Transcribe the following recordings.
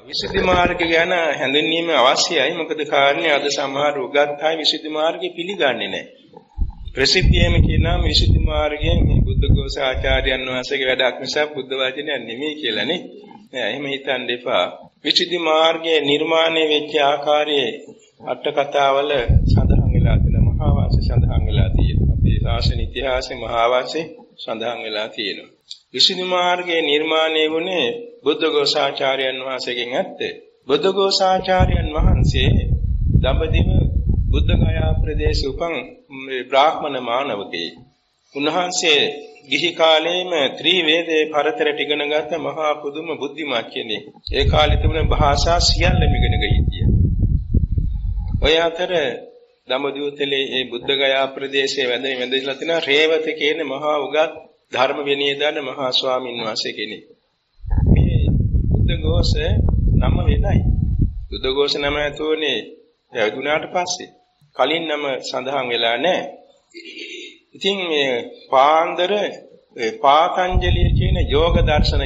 විසුද්ධි මාර්ගය ගැන හැඳින්වීම අවශ්‍යයි. මොකද කාරණේ අද සමහර උගත් අය විසුද්ධි මාර්ගය පිළිගන්නේ නැහැ. ප්‍රසිද්ධියම කියනවා විසුද්ධි මාර්ගයෙන් මේ බුද්ධඝෝෂ ආචාර්යයන් වහන්සේගේ වැඩක් නිසා බුද්ධ වචනයක් නෙමෙයි කියලා නේ. නෑ එහෙම හිතන්න එපා. විසුද්ධි මාර්ගයේ නිර්මාණය වෙච්ච ආකාරයේ අට කතාවල සඳහන් වෙලා තියෙන මහා වාක්‍ය සඳහන් වෙලා තියෙනවා. අපේ ශාසන ඉතිහාසයේ මහා වාක්‍ය සඳහන් වෙලා තියෙනවා. විසුද්ධි මාර්ගයේ නිර්මාණය වුණේ බුද්ධඝෝසාචාර්යයන් වහන්සේගෙන් ඇත්තේ. බුද්ධඝෝසාචාර්යයන් වහන්සේ දඹදිව බුද්ධගයා ප්‍රදේශ උපන් බ්‍රාහ්මණ මානවකේ. උන්වහන්සේ ගිහි කාලේම ත්‍රිවේදේ පරතරට ඉගෙනගත්ත මහා පුදුම බුද්ධිමත් කෙනෙක්. ඒ කාලේ තිබුණ භාෂා සියල්ලම ඉගෙන ගිහින්. ඔය අතර දඹදිවතලේ මේ බුද්ධගයා ප්‍රදේශයේ වැඳලා තින රේවත කියන මහා උගත් ධර්ම විනයදාන මහා ස්වාමීන් වහන්සේ කෙනෙක්. මේ බුද්ධඝෝෂ නම වෙනයි. බුද්ධඝෝෂ නම ඇතුළේ යදුනාට පස්සේ කලින් නම සඳහන් වෙලා නැහැ. ඉතින් මේ පාන්දර පාතංජලිය කියන යෝග දර්ශනය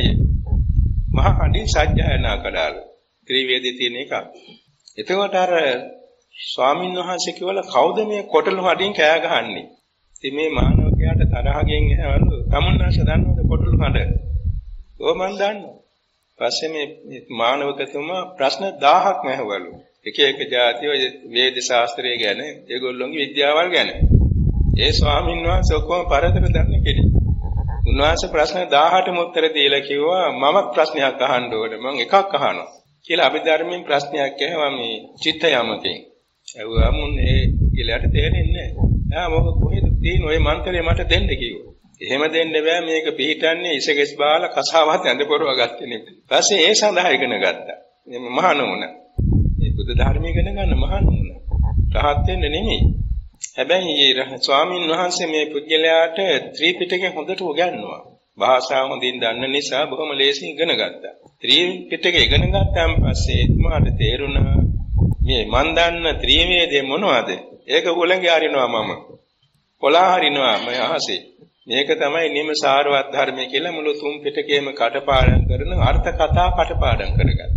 මහා කණ්ඩි සත්‍යයනා කළාලු. ත්‍රිවේදී තියෙන එක. එතකොට අර ස්වාමීන් වහන්සේ කිව්වල කවුද මේ කොටළු හඩින් කෑ ගහන්නේ? ඉතින් මේ මානවකයාට තරහගෙන් ඇහවලු තමුන්නාශ දන්නවද කොටළු හඩ? ඕ මන් දන්නවා. පස්සේ මේ මානවකතුමා ප්‍රශ්න 1000ක් ඇහවලු. එක එක જાතිය වේද ශාස්ත්‍රය ගැන ඒගොල්ලෝගේ විද්‍යාවල් ගැන. ඒ ස්වාමීන් වහන්සේ ඔක්කොම පරතර දන්න කෙනෙක්. උන්වහන්සේ ප්‍රශ්න 18ම උත්තර දීලා කිව්වා මම ප්‍රශ්නයක් අහන්න ඕනේ මම එකක් අහනවා කියලා අභිධර්මයෙන් ප්‍රශ්නයක් ඇහුවා මේ චිත්ත යමකෙන්. ඇහුවා මුන් ඒ කියලාට තේරෙන්නේ නැහැ. මොකද කොහෙද තියෙන ඔය මන්ත්‍රය මට දෙන්න කිව්වා. එහෙම දෙන්න බෑ මේක පිළිටන්නේ ඉසගෙස් බාලා කසාවත් ඇඳ පොරව ගත්තේ නෙමෙයි. ඊපස්සේ ඒ සඳහා ඉගෙන ගත්තා. මේ මහානුවණ. මේ බුද්ධ ධර්මය ඉගෙන ගන්න මහානුවණ. රහත් වෙන්න නෙමෙයි. හැබැයි ස්වාමීන් වහන්සේ මේ පුද්ගලයාට ත්‍රිපිටකය හොඳට උගන්වනවා. භාෂාව හොඳින් දන්න නිසා බොහොම ලේසියෙන් ඉගෙන ගත්තා. ත්‍රිපිටකය ඉගෙන ගත්තාන් පස්සේ එතුමාට තේරුණා මේ මන් දන්න ත්‍රිවේදේ මොනවද? ඒක උලංගේ හරිනවා මම. කොලා හරිනවා මම අහසේ. මේක තමයි නිම සාරවත් ධර්මය කියලා මුළු තුන් පිටකයේම කටපාඩම් කරන අර්ථ කතා කටපාඩම් කරගත්තා.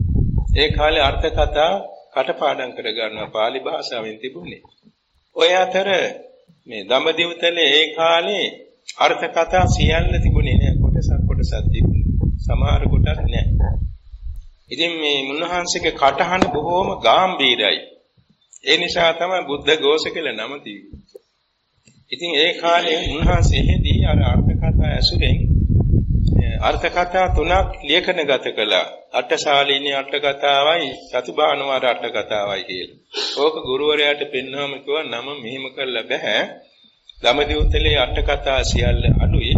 ඒ කාලේ අර්ථ කතා කටපාඩම් කරගන්නවා පාලි භාෂාවෙන් තිබුණේ. ඔය අතර මේ දඹදිවතලේ ඒ කාලේ අර්ථ කතා සියල්ල තිබුණේ නෑ කොටසක් තිබුණේ. සමහර කොටස් නෑ. ඉතින් මේ මුන්නහන්සේගේ කටහඬ බොහෝම ගැඹීරයි. ඒ නිසා තමයි බුද්ධ ഘോഷ කියලා නම තිබුණේ. ඉතින් ඒ කාලේ මුන්නහන්සේදී අර අර්ථ කතා ඇසුරෙන් අර්ථ කතා තුනක් ලේඛනගත කළා. අටශාලීනී අර්ථ කතාවයි සතුබානුවාර අර්ථ කතාවයි කියලා. ඕක ගුරුවරයාට පෙන්වම කිව්වා නම මෙහෙම කරලා බෑ. දඹදිවතලේ අර්ථ කතා සියල්ල අඩුයි.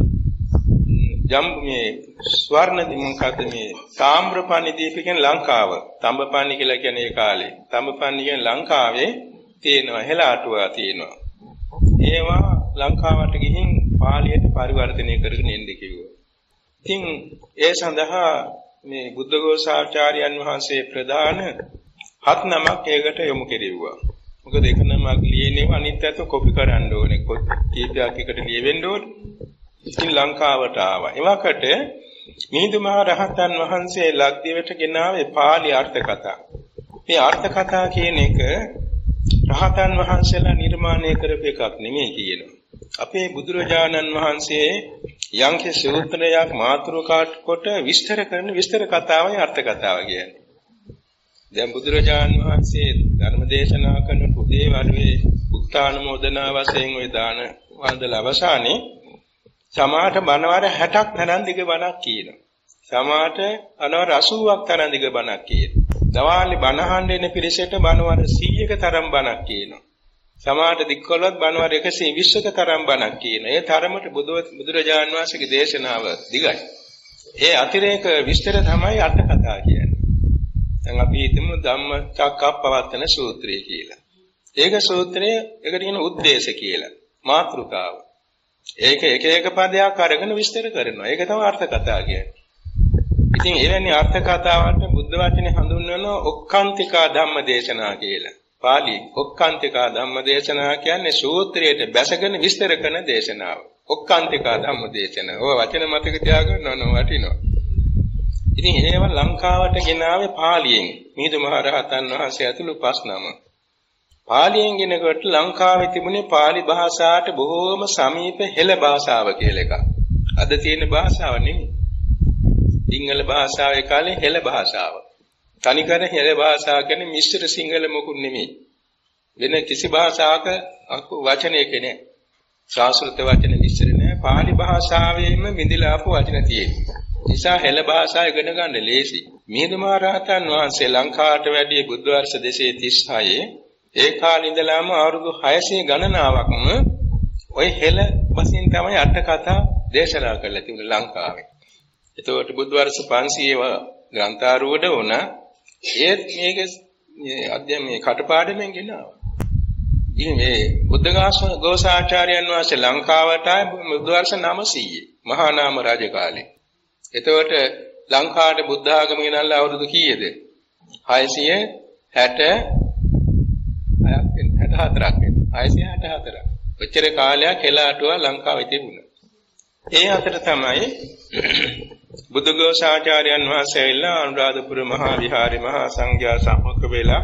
මේ ස්වර්ණ මොකක්ද මේ තාම්‍රපණි දීපකෙන් ලංකාව. තඹපණි කියලා කියන්නේ ඒ කාලේ. තඹපණි කියන්නේ ලංකාවේ තියෙනවා හෙළාටුවා තියෙනවා. ඒවා ලංකාවට ගිහින් පාලියට පරිවර්තනය කරගෙන එන්න කිව්වා. ඉතින් ඒ සඳහා මේ බුද්ධඝෝසාචාර්යයන් වහන්සේ ප්‍රධාන 7 නමක් ඒකට යොමු කෙරෙව්වා. මොකද එක නමක් ලියන්නේ අනිත් අත කොපි කරන්න ඕනේ. කීපයක් එකට ලියවෙන්න ඕනේ. ඉතින් ලංකාවට ආවා. එවකට මිහිඳු මහ රහතන් වහන්සේ ලක්දිවට ගෙනාවේ පාලි අර්ථ කතා. මේ අර්ථ කතා කියන එක රහතන් වහන්සේලා නිර්මාණය කරපු එකක් නෙමෙයි කියනවා. අපේ බුදුරජාණන් වහන්සේ යම්කි සූත්‍රයක් මාතෘකාට කොට විස්තර කරන විස්තර කතාවයි අර්ථ කතාව කියන්නේ. දැන් බුදුරජාණන් වහන්සේ ධර්ම දේශනා කරන පුදේ වරුවේ උත්තානමෝදනා වශයෙන් ওই දාන වන්දන අවසානයේ සමාත බණවර 60ක් තරම් දිග බණක් කියනවා. සමාත අනවර 80ක් තරම් දිග බණක් කියනවා. දවාලි බණ අහන්න එන පිරිසට බණවර 100ක තරම් බණක් කියනවා. සමාත දික්කොලොත් බණවර 120ක තරම් බණක් කියනවා. ඒ තරමට බුදුරජාණන් වහන්සේගේ දේශනාව දිගයි. ඒ අතිරේක විස්තර තමයි අර්ථ කතා කියන්නේ. දැන් අපි හිතමු ධම්මචක්කප්පවත්තන සූත්‍රය කියලා. ඒක සූත්‍රය එකට කියන උද්දේශ කියලා. මාතෘකාව. ඒක එක පදයක් අරගෙන විස්තර කරනවා. ඒක තමයි අර්ථ කතා කියන්නේ. ඉතින් එවැනි අර්ථ කතාවට බුද්ධ වචනේ හඳුන්වන ඔක්කාන්තිකා ධම්ම දේශනා කියලා. පාලි ඔක්කාන්තිකා ධම්ම දේශනා කියන්නේ සූත්‍රයට බැසගෙන විස්තර කරන දේශනාව. ඔක්කාන්තිකා ධම්ම දේශනා. ඔය වචන මතක තියාගන්න ඕන වටිනවා. ඉතින් ඒව ලංකාවට ගෙනාවේ පාලියෙන්. මිහිඳු මහ රහතන් වහන්සේ ඇතුළු 5 නම. පාලියෙන් ගෙනකොට ලංකාවේ තිබුණේ පාලි භාෂාවට බොහෝම සමීප හෙළ භාෂාව කියලා එකක්. අද තියෙන භාෂාව නෙමෙයි. සිංහල භාෂාවේ කාලේ හෙළ භාෂාව. තනිකර හෙළ භාෂාව කියන්නේ මිශ්‍ර සිංහල මොකුත් නෙමෙයි. වෙන කිසි භාෂාවක වචනයක නෑ. සංස්කෘත වචන මිශ්‍ර නෑ. පාලි භාෂාවෙම බිඳිලා ආපු වචන තියෙනවා. නිසා හෙළ භාෂාව ඉගෙන ගන්න ලේසි. මිහිඳු මහ රහතන් වහන්සේ ලංකාවට වැඩි බුද්ධ වර්ෂ 236 ඒ කාලේ ඉඳලාම අවුරුදු 600 ගණනාවක්ම ওই හෙළ වශයෙන් තමයි අට කතා දේශනා කරලා තිබුණේ ලංකාවේ. එතකොට බුද්ධ වර්ෂ 500 ග්‍රන්ථාරූඪ වුණා. ඒත් මේක අධ්‍යයනයේ කටපාඩමෙන් ගෙනාවා. ඉතින් මේ බුද්ධ ඝෝෂාචාර්යයන් වහන්සේ ලංකාවට ආවේ බුද්ධ වර්ෂ 900 මහා නාම රාජ කාලේ. එතකොට ලංකාවට බුද්ධ ආගම ගෙනල්ලා අවුරුදු කීයද? 664ක් වෙනවා. 664ක්. ඔච්චර කාලයක් හෙළාටුවා ලංකාවේ තිබුණා. ඒ අතර තමයි බුද්ධ ඝෝෂාචාර්යයන් වහන්සේ ඇවිල්ලා අනුරාධපුර මහා විහාරේ මහා සංඝයා සම්මුඛ වෙලා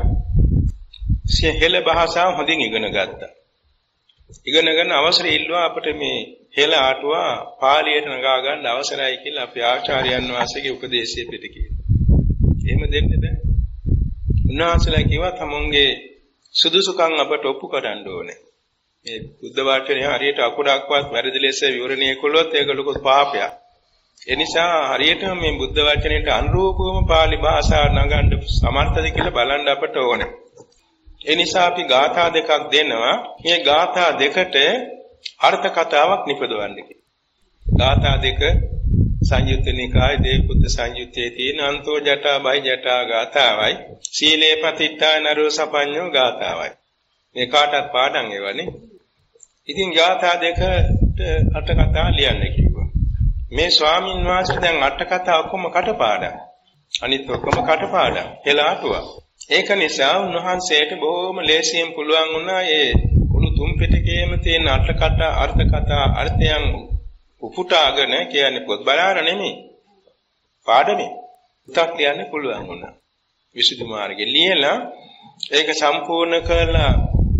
හෙළ භාෂාව හොඳින් ඉගෙන ගත්තා. ඉගෙනගෙන අවසර ඉල්ලුවා අපිට මේ හෙළ ආටුවා පාලියට නගා ගන්න අවසරයි කියලා අපේ ආචාර්යයන් වහන්සේගේ උපදේශය පිට කියලා. එහෙම දෙන්න බෑ. උන්වහන්සේලා කිව්වා තමුන්ගේ සුදුසුකම් අපට ඔප්පු කරන්න ඕනේ. මේ බුද්ධ වචනේ හරියට අකුරක්වත් වැරදි ලෙස විවරණය කළොත් ඒක ලොකු පාපයක්. ඒ නිසා හරියට මේ බුද්ධ වචනයට අනුරූපවම පාලි භාෂාව නගන්න සමර්ථද කියලා බලන්න අපට ඕනේ. ඒ නිසා අපි ගාථා දෙකක් දෙනවා. මේ ගාථා දෙකට අර්ථ කතාවක් නිපදවන්න කියලා. ගාථා දෙක සංයුත්ත නිකායේ දේවපුත්ත සංයුත්තේ තියෙන අන්තෝ ජටා බයි ජටා ගාථාවයි සීලේ පතිත්තා නරෝ සපඤ්ඤෝ ගාථාවයි. මේ කාටත් පාඩම් ඒවනේ. ඉතින් ගාථා දෙකට අට කතා ලියන්න කිව්වා. මේ ස්වාමින් වහන්සේ දැන් අට කතා ඔක්කොම කටපාඩම්. අනිත් ඔක්කොම කටපාඩම්. හෙලාටුවා. ඒක නිසා උන්වහන්සේට බොහොම ලේසියෙන් පුළුවන් වුණා ඒ මුළු තුන් පිටකයේම තියෙන අට කතා අර්ථ කතා අර්ථයන් උපුටාගෙන කියන්නේ පොත් බලාගෙන නෙමෙයි. පාඩමේ උත්තක් ලියන්න පුළුවන් වුණා. විසුද්ධි මාර්ගයේ ලියලා ඒක සම්පූර්ණ කරලා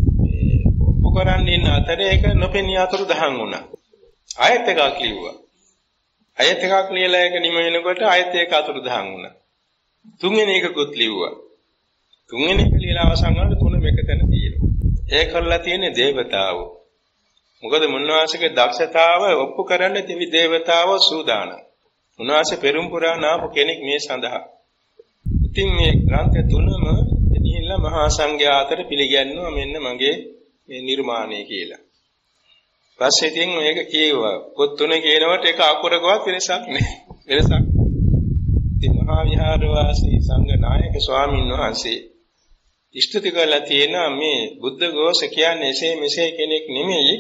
කරන් ඉන්න අතරේ ඒක නොපෙනී අතුරු දහන් වුණා. ආයත් එකක් ලිව්වා. ආයත් එකක් ලියලා ඒක නිම වෙනකොට ආයත් එක අතුරු දහන් වුණා. තුන්වෙනි එකකුත් ලිව්වා. තුන්වෙනි එක ලියලා අවසන් වුණාට තුනම එක තැන තියෙනවා. ඒ කරලා තියෙන්නේ දේවතාවෝ. මොකද මුන්නවාසගේ දක්ෂතාව ඔප්පු කරන්න තිවි දේවතාවෝ සූදානම්. මුන්නවාසේ පෙරම් පුරාණ ආපු කෙනෙක් මේ සඳහා. ඉතින් මේ ග්‍රන්ථ තුනම එනිහිල්ලා මහා සංඝයා අතර පිළිගන්නවා මෙන්න මගේ මේ නිර්මාණය කියලා. පස්සේ ඉතින් මේක කියුවා. පොත් තුන කියනකොට ඒක අකුරකවත් වෙනසක් නැහැ. වෙනසක්. ඉතින් මහා විහාරවාසී සංඝ නායක ස්වාමීන් වහන්සේ ඉෂ්ඨති කරලා තියෙන මේ බුද්ධ ඝෝෂ කියන්නේ එසේ මෙසේ කෙනෙක් නෙමෙයි.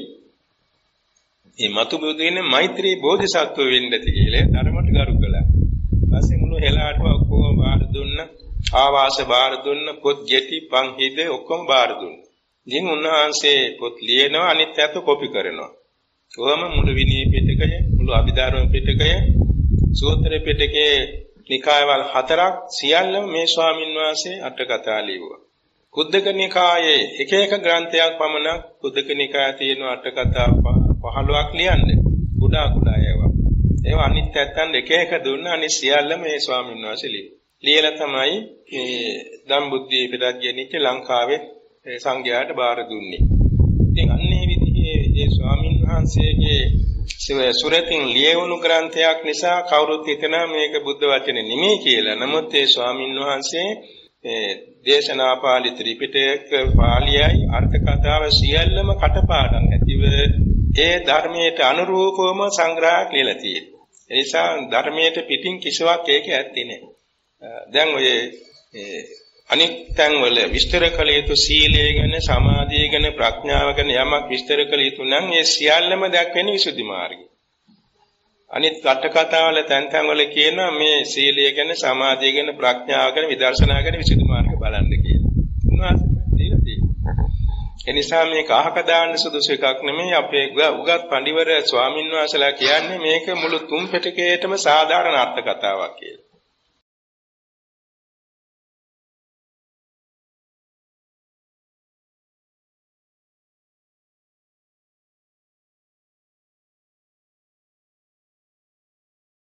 මේ මතු බුදුනේ මෛත්‍රී බෝධිසත්ව වෙන්න තියලා ධර්මයට ගරු කළා. පස්සේ මුළු හෙළාටම ඔක්කොම බාර දුන්න, ආවාස බාර දුන්න, පොත් ගෙටි පන්හිද ඔක්කොම බාර දුන්න. ඉතින් උන්වහන්සේ පොත් ලියනවා අනිත් අත කොපි කරනවා. කොහොම මුළු විනය පිටකය, මුළු අභිධර්ම පිටකය, සූත්‍ර පිටකයේ නිකායවල 4ක් සියල්ලම මේ ස්වාමින් වහන්සේ අට කතා ලියුවා. කුද්දක නිකායේ එක එක ග්‍රන්ථයක් පමණ කුද්දක නිකායේ තියෙන අට කතා 15ක් ලියන්නේ. කුඩා කුඩා ඒවා. ඒවා අනිත් පැත්තෙන් එක එක දුන්න අනිත් සියල්ලම මේ ස්වාමින් වහන්සේ ලියුවා. ලියලා තමයි මේ ධම්බුද්ධි පිටක් ගෙනිච්ච ලංකාවේ සංඝයාට බාර දුන්නේ. ඉතින් අන්නේ විදිහේ ඒ ස්වාමින් වහන්සේගේ සුරතින් ලියවුණු ග්‍රන්ථයක් නිසා කවුරුත් හිතනවා මේක බුද්ධ වචනේ නෙමෙයි කියලා. නමුත් ඒ ස්වාමින් වහන්සේ දේශනා පාළි ත්‍රිපිටක පාළියයි අර්ථ කතාව සියල්ලම කටපාඩම් ඇතිව ඒ ධර්මයට අනුරූපවම සංග්‍රහයක් ලියලා තියෙනවා. ඒ නිසා ධර්මයට පිටින් කිසිවක් ඒක ඇත්තේ නැහැ. දැන් ඔය අනිත් තැන්වල විස්තර කළ යුතු සීලය ගැන, සමාධිය ගැන, ප්‍රඥාව ගැන යමක් විස්තර කළ යුතු නම් ඒ සියල්ලම දැක්වෙන්නේ විසුද්ධි මාර්ගයේ. අනිත් අට කතාවල තැන්වල කියනවා මේ සීලය ගැන, සමාධිය ගැන, ප්‍රඥාව ගැන, විදර්ශනා ගැන විසුද්ධි මාර්ගය බලන්න කියලා. උන්වහන්සේ දීලා තියෙනවා. ඒ නිසා මේක අහක දාන්න සුදුසු එකක් නෙමෙයි. අපේ උගත් පඬිවර ස්වාමින් වහන්සේලා කියන්නේ මේක මුළු තුන් පිටකයේටම සාධාරණ අර්ථ කතාවක් කියලා.